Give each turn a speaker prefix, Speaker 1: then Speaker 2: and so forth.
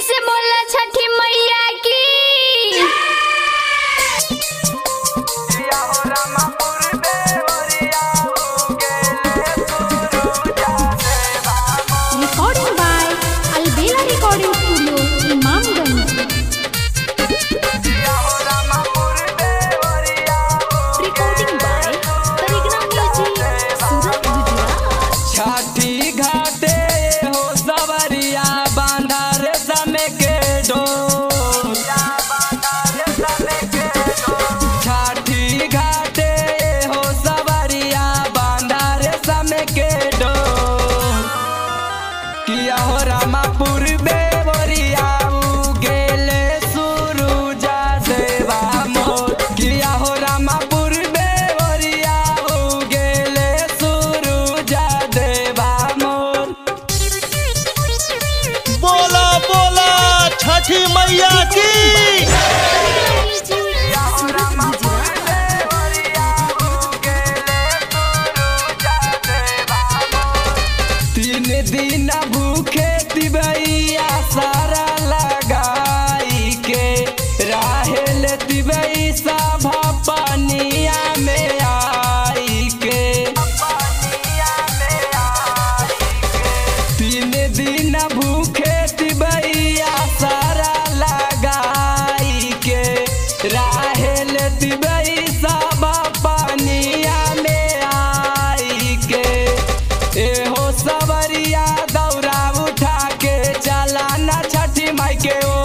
Speaker 1: से बोला छठी मैया की। Recording by Albela recording studio Imamganj. Recording by Tarigna music Surat Gujarat.
Speaker 2: छठी घाटे हो सवरिया बांधा रे समय के डोर। छठी घाटे हो सवरिया बांधा रे समय के डोर। किया हो रामापुर बेवरिया गेले सुरुजा देवा मोर। किया हो रामापुर बेवरिया गेले सुरुजा देवा मोर।
Speaker 3: बोला बोला छठी मैया की।
Speaker 2: तीन दिन भूखे तिबैया सारा लगाई के राहेल तिबई सभा पनिया में आई के। तीन दिन भूखे तिबैया सारा लगाई के राहेल तिबई सभा पनिया में आई के। एहो सवरिया दौरा उठा के चला ना छठी माई के